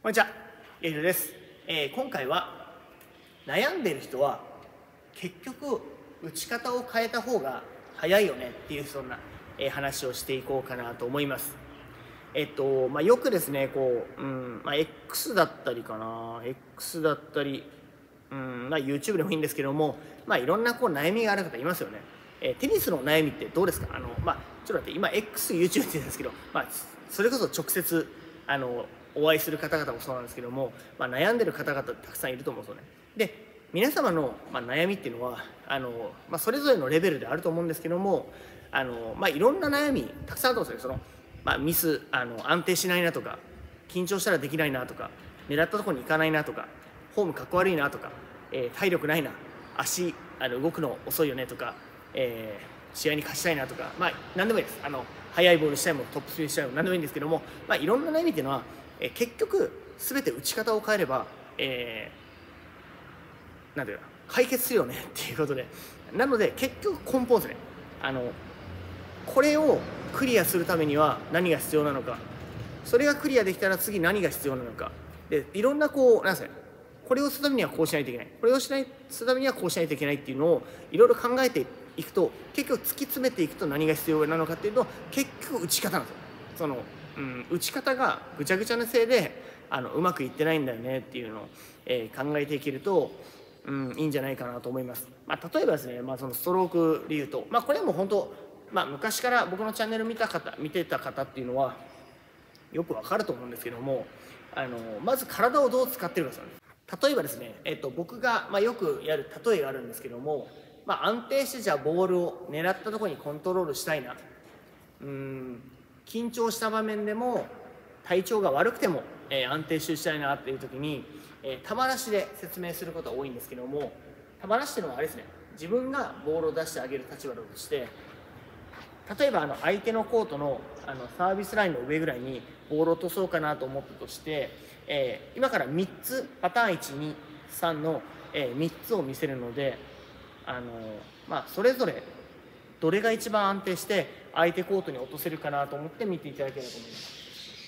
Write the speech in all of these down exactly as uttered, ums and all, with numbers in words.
こんにちは、エイトです。えー今回は悩んでいる人は結局打ち方を変えた方が早いよねっていうそんな、えー話をしていこうかなと思います。えっとまあ、よくですねこう、うんまあ、X だったりかな X だったり、うんまあ、YouTube でもいいんですけども、まあ、いろんなこう悩みがある方いますよね。えーテニスの悩みってどうですか？あの、まあ、ちょっと待って今 X、YouTube って言うんですけど、まあ、それこそ直接あのお会いする方々もそうなんですけども、まあ、悩んでる方々ってたくさんいると思うんですよね。で皆様の、まあ、悩みっていうのはあの、まあ、それぞれのレベルであると思うんですけども、あの、まあ、いろんな悩みたくさんあると思うんですよ。その、まあ、ミスあの安定しないなとか、緊張したらできないなとか、狙ったところに行かないなとか、フォームかっこ悪いなとか、えー体力ないな、足あの動くの遅いよねとか、えー試合に勝ちたいなとか、まあ、何でもいいです。あの速いボールしたいもトップスピードしたいも何でもいいんですけども、まあ、いろんな悩みっていうのは、えー結局全て打ち方を変えれば、えーなんていうか解決するよねっていうことで、なので結局根本ですね。あのこれをクリアするためには何が必要なのか、それがクリアできたら次何が必要なのかで、いろんなこうなんですかね、これをするためにはこうしないといけない、これをしないするためにはこうしないといけないっていうのをいろいろ考えていくと、結局突き詰めていくと何が必要なのかっていうと、結局打ち方なんですよ。その、うん、打ち方がぐちゃぐちゃなせいであのうまくいってないんだよねっていうのを、えー考えていけると、うん、いいんじゃないかなと思います。まあ、例えばですね、まあ、そのストロークでいうと、まあ、これはもう本当、まあ、昔から僕のチャンネル見た方見てた方っていうのはよくわかると思うんですけども、あのまず体をどう使ってるかですよね。例えばですね、えっと、僕が、まあ、よくやる例えがあるんですけども、まあ、安定してじゃあボールを狙ったところにコントロールしたいな、うーん緊張した場面でも体調が悪くても、えー安定したいなっていう時に、えー球出しで説明することが多いんですけども、球出しっていうのはあれですね、自分がボールを出してあげる立場だとして、例えばあの相手のコートのあのサービスラインの上ぐらいにボールを落とそうかなと思ったとして、えー今からみっつパターンいち、に、さんの、えーみっつを見せるので、あのまあ、それぞれどれが一番安定して相手コートに落とせるかなと思って見ていただければと思います。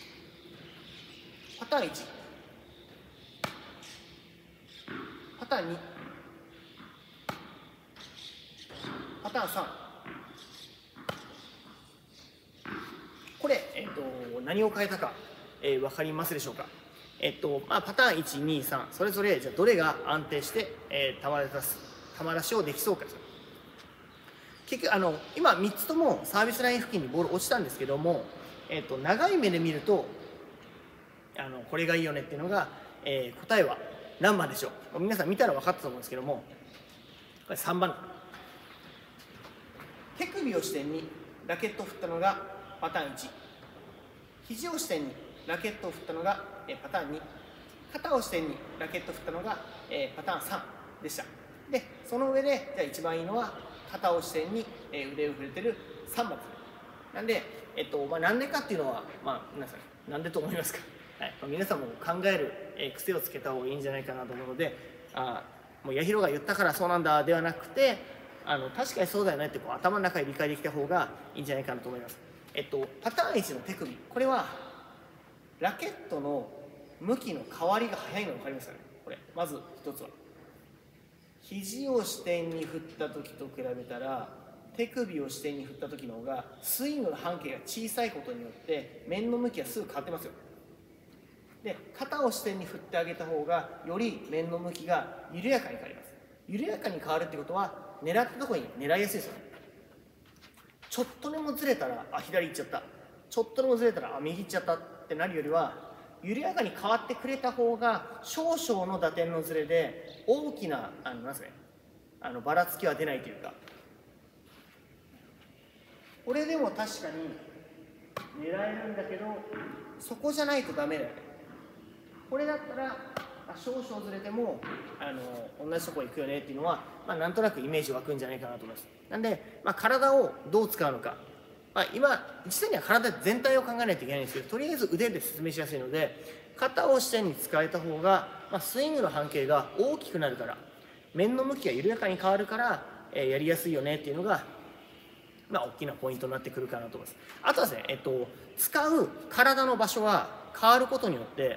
パターンいち、パターンに、パターンさん。これ、えっと、何を変えたか、えー、分かりますでしょうか。えっとまあ、パターンいち、に、さんそれぞれじゃあどれが安定して、えー、球出す球出しをできそうかです。結局あの今みっつともサービスライン付近にボール落ちたんですけども、えっと、長い目で見るとあのこれがいいよねっていうのが、えー答えは何番でしょう。皆さん見たら分かったと思うんですけども、これさんばん。手首を支点にラケットを振ったのがパターンいち、肘を支点にラケットを振ったのが、えーパターンに、肩を支点にラケットを振ったのが、えーパターンさんでした。でその上でじゃあ一番いいのは肩を支点に、えー腕を振れてるさんばんです。なんで、えっとまあ、なんでかっていうのは、まあ、皆さんなんでと思いますか？はい、まあ、皆さんも考える、えー癖をつけた方がいいんじゃないかなと思うので、あもう八尋が言ったからそうなんだではなくて、あの確かにそうだよねってこう頭の中で理解できた方がいいんじゃないかなと思います。えっと、パターンいちの手首、これはラケットの向きの変わりが早いの分かりますかね。これまず一つは肘を支点に振った時と比べたら手首を支点に振った時の方がスイングの半径が小さいことによって面の向きがすぐ変わってますよ。で肩を支点に振ってあげた方がより面の向きが緩やかに変わります。緩やかに変わるってことは狙ったところに狙いやすいですよね。ちょっとでもずれたらあ左行っちゃった、ちょっとでもずれたらあ右行っちゃったってなるよりは、緩やかに変わってくれた方が少々の打点のずれで大きなあのなんですかね、あのばらつきは出ないというか、これでも確かに狙えるんだけどそこじゃないとダメだよね。これだったら少々ずれてもあの同じとこ行くよねっていうのは、まあ、なんとなくイメージ湧くんじゃないかなと思います。なんで、まあ、体をどう使うのか、まあ、今実際には体全体を考えないといけないんですけど、とりあえず腕で説明しやすいので、肩を支点に使えた方が、まあ、スイングの半径が大きくなるから面の向きが緩やかに変わるから、えー、やりやすいよねっていうのが、まあ、大きなポイントになってくるかなと思います。あとはですね、えっと、使う体の場所は変わることによって、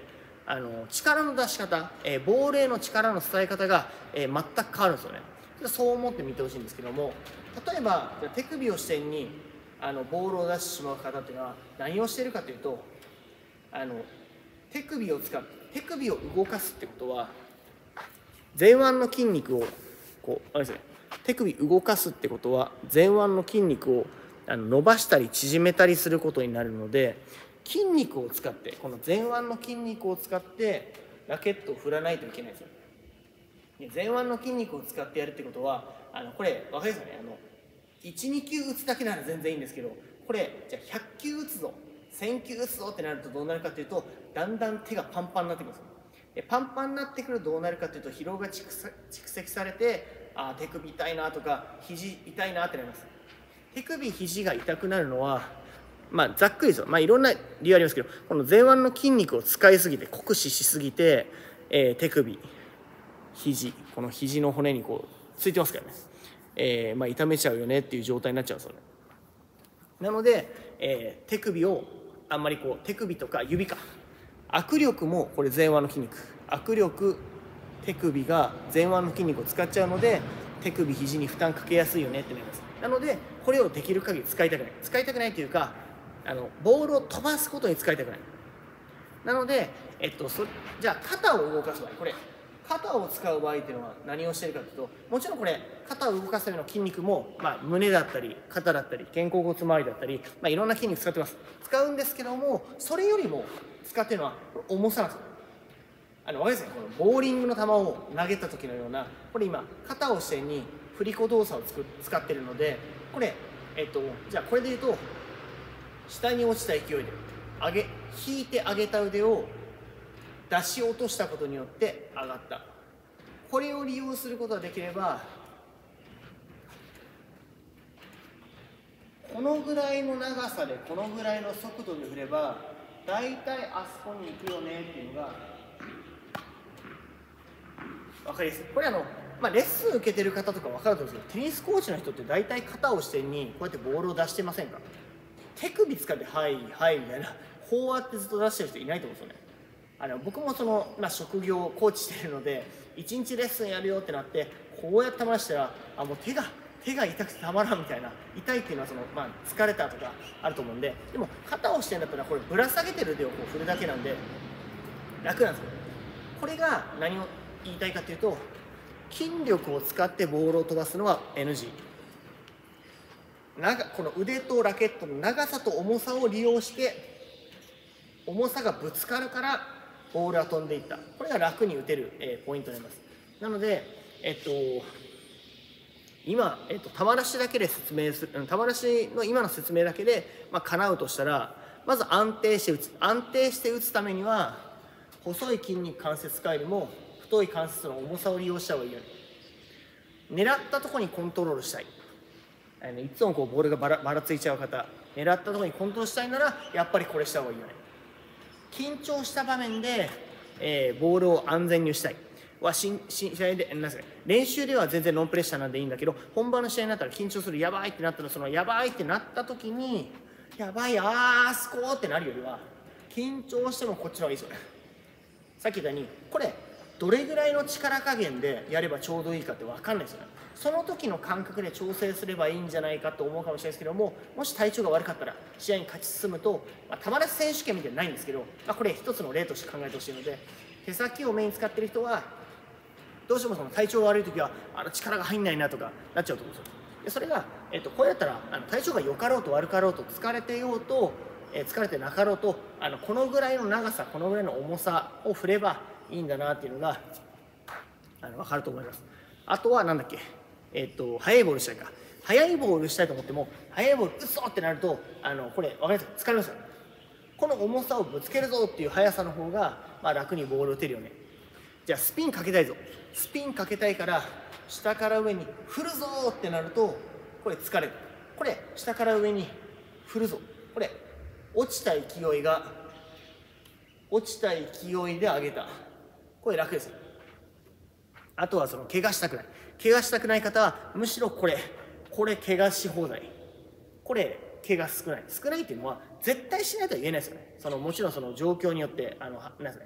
あの力の出し方、えー、ボールへの力の伝え方が、えー、全く変わるんですよね。そう思って見てほしいんですけども、例えば手首を支点にあのボールを出してしまう方っていうのは何をしているかというと、あの手首を使って手首を動かすってことは、前腕の筋肉をこうあれですね、手首動かすってことは前腕の筋肉をあの伸ばしたり縮めたりすることになるので、筋肉を使ってこの前腕の筋肉を使ってラケットを振らないといけないんですよ。前腕の筋肉を使ってやるってことは、あのこれ分かりますかね、あのいち、にきゅう打つだけなら全然いいんですけど、これじゃあひゃっきゅう打つぞ、せんきゅう打つぞってなるとどうなるかというと、だんだん手がパンパンになってくるんですよ。でパンパンになってくるとどうなるかというと、疲労が蓄積されて、あ手首痛いなとか肘痛いなってなります。手首肘が痛くなるのは、まあざっくりですよ、まあいろんな理由ありますけど、この前腕の筋肉を使いすぎて酷使しすぎて、えー、手首肘この肘の骨にこうついてますからね、えー、まあ痛めちゃうよねっていう状態になっちゃうんですよね。なので、えー、手首をあんまりこう手首とか指か握力もこれ前腕の筋肉、握力手首が前腕の筋肉を使っちゃうので、手首肘に負担かけやすいよねってなります。なのでこれをできる限り使いたくない使いたくないというか、あのボールを飛ばすことに使いたくない。なので、えっと、そじゃあ肩を動かす場合、これ肩を使う場合っていうのは何をしているかというと、もちろんこれ肩を動かすための筋肉も、まあ、胸だったり肩だったり肩甲骨周りだったり、まあ、いろんな筋肉使ってます使うんですけども、それよりも使っているのは重さなんですよ。あの分かりますね、このボーリングの球を投げた時のような、これ今肩を支点に振り子動作をつく使っているので、これ、えっと、じゃあこれで言うと、下に落ちた勢いで上げ引いて上げた腕を出し落としたことによって上がった。これを利用することができれば、このぐらいの長さでこのぐらいの速度で振れば大体あそこに行くよねっていうのが分かりやすい。これあの、まあ、レッスン受けてる方とか分かると思うんですけど、テニスコーチの人って大体肩を支点にこうやってボールを出してませんか？手首使って「はいはい」みたいなこうやってずっと出してる人いないと思うんですよね。あの僕もその、まあ、職業コーチしてるので、いちにちレッスンやるよってなってこうやって回したら、あもう手が手が痛くてたまらんみたいな、痛いっていうのはその、まあ、疲れたとかあると思うんで、でも肩をしてんだったらこれぶら下げてる腕をこう振るだけなんで楽なんですよ。これが何を言いたいかというと、筋力を使ってボールを飛ばすのは エヌジー。 長この腕とラケットの長さと重さを利用して、重さがぶつかるからボールが飛んでいった。これが楽に打てる、えー、ポイントになります。なので、えっと、今、えっと、球出しだけで説明する、球出しの今の説明だけで、まあ、叶うとしたら、まず安定して打つ。安定して打つためには、細い筋肉関節回りも太い関節の重さを利用した方がいいよね。狙ったところにコントロールしたい。いつもこうボールがばらばらついちゃう方、狙ったところにコントロールしたいなら、やっぱりこれした方がいいよね。緊張した場面で、えー、ボールを安全に打ちたいはしんし試合でなんですか、練習では全然ノンプレッシャーなんでいいんだけど、本番の試合になったら緊張する、やばいってなったら、そのやばいってなった時にやばい、あーすこーってなるよりは、緊張してもこっちの方がいいですよね。さっき言ったように、これどれぐらいの力加減でやればちょうどいいかって分かんないですよね。その時の感覚で調整すればいいんじゃないかと思うかもしれないですけども、もし体調が悪かったら試合に勝ち進むと、まあ、球出し選手権みたいなのないんですけど、まあ、これ一つの例として考えてほしいので、手先をメインに使ってる人はどうしてもその体調が悪い時はあの力が入んないなとかなっちゃうと思うんですよ。でそれが、えっと、こうやったらあの体調が良かろうと悪かろうと、疲れてようと、えー、疲れてなかろうと、あのこのぐらいの長さ、このぐらいの重さを振ればいいんだなっていうのがあの分かると思います。あとはなんだっけ、えっと速いボールしたいか、速いボールしたいと思っても速いボール打つぞってなると、あのこれ分かりますか、疲れますよね。この重さをぶつけるぞっていう速さの方が、まあ、楽にボールを打てるよね。じゃあスピンかけたいぞ、スピンかけたいから下から上に振るぞってなると、これ疲れる。これ下から上に振るぞ、これ落ちた勢いが落ちた勢いで上げた、これ楽ですよ。あとはその怪我したくない怪我したくない方はむしろこれこれ怪我し放題、これ怪我少ない少ないっていうのは絶対しないとは言えないですよね。そのもちろんその状況によってあのなんですかね、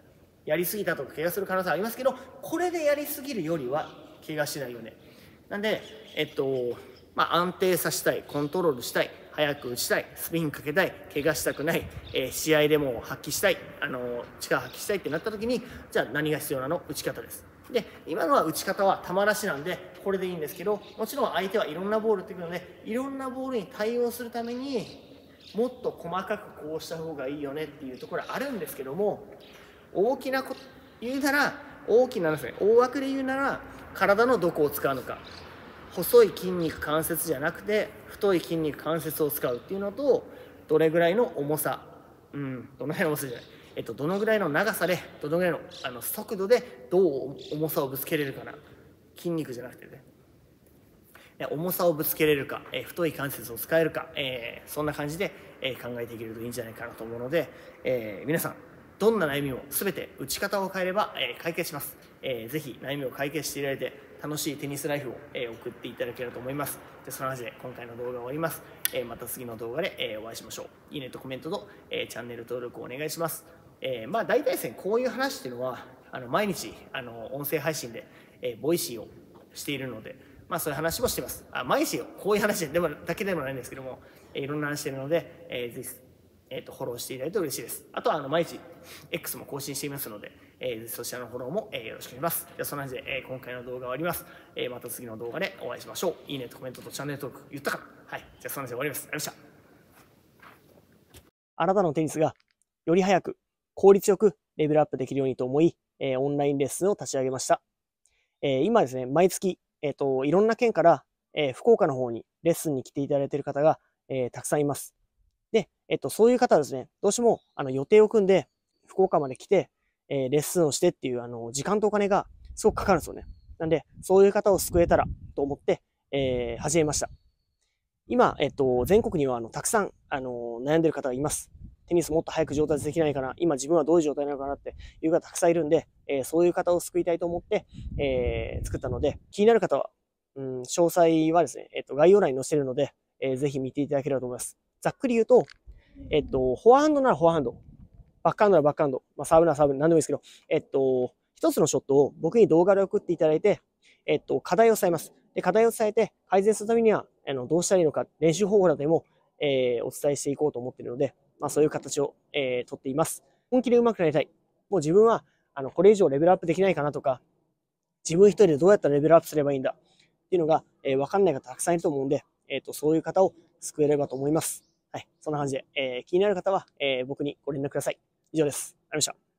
やりすぎたとか怪我する可能性ありますけど、これでやりすぎるよりは怪我しないよね。なんで、えっと、まあ、安定させたい、コントロールしたい、早く打ちたい、スピンかけたい、怪我したくない、えー、試合でも発揮したい、あの力発揮したいってなった時に、じゃあ何が必要なの？打ち方です。で、今のは打ち方は球出しなんで、これでいいんですけど、もちろん相手はいろんなボール打ってくるので、いろんなボールに対応するためにもっと細かくこうした方がいいよねっていうところはあるんですけども、大きなこと言うなら、大きなですね、大枠で言うなら、体のどこを使うのか、細い筋肉関節じゃなくて太い筋肉関節を使うっていうのと、どれぐらいの重さ、うん、どのぐらいの重さじゃない、えっと、どのぐらいの長さで、どのぐらいのあの速度でどう重さをぶつけれるかな、筋肉じゃなくてね、重さをぶつけれるか、えー、太い関節を使えるか、えー、そんな感じで、えー、考えていけるといいんじゃないかなと思うので、えー、皆さんどんな悩みも全て打ち方を変えれば、えー、解決します、えー、ぜひ悩みを解決していただいて楽しいテニスライフを、えー、送っていただければと思います。でその話で今回の動画が終わります、えー、また次の動画で、えー、お会いしましょう。いいねとコメントと、えー、チャンネル登録をお願いします。えー、まあ大体ですね、こういう話っていうのはあの毎日あの音声配信で、えー、ボイシーをしているので、まあそういう話もしてます。あ、毎日こういう話でもだけでもないんですけども、えー、いろんな話しているので、えー、ぜひ、えー、とフォローしていただいて嬉しいです。あとはあの毎日 X も更新していますので、えー、ぜひそちらのフォローも、えー、よろしくお願いします。ではそんな感じで、えー、今回の動画は終わります。えー、また次の動画でお会いしましょう。いいねとコメントとチャンネル登録言ったかな。はい。じゃあそんな感じで終わります。ありがとうございました。あなたのテニスがより早く効率よくレベルアップできるようにと思い、えー、オンラインレッスンを立ち上げました。えー、今ですね、毎月えっと、いろんな県から、えー、福岡の方にレッスンに来ていただいている方が、えー、たくさんいます。で、えっと、そういう方はですね、どうしてもあの予定を組んで福岡まで来て、えー、レッスンをしてっていうあの時間とお金がすごくかかるんですよね。なんで、そういう方を救えたらと思って、えー、始めました。今、えっと、全国にはあのたくさんあの悩んでる方がいます。テニスもっと早く上達できないかな、今自分はどういう状態なのかなっていう方たくさんいるんで、えー、そういう方を救いたいと思って、えー、作ったので、気になる方は、うん、詳細はですね、えっと、概要欄に載せているので、えー、ぜひ見ていただければと思います。ざっくり言うと、えっと、フォアハンドならフォアハンド、バックハンドならバックハンド、まあ、サーブならサーブ、なんでもいいですけど、えっと、一つのショットを僕に動画で送っていただいて、えっと、課題を伝えます。で、課題を伝えて、改善するためには、あの、どうしたらいいのか、練習方法などでも、えー、お伝えしていこうと思っているので、まあ、そういう形を、えー、とっています。本気で上手くなりたい。もう自分は、あの、これ以上レベルアップできないかなとか、自分一人でどうやったらレベルアップすればいいんだっていうのが、えー、わかんない方たくさんいると思うんで、えっと、そういう方を救えればと思います。はい。そんな感じで、えー、気になる方は、えー、僕にご連絡ください。以上です。ありがとうございました。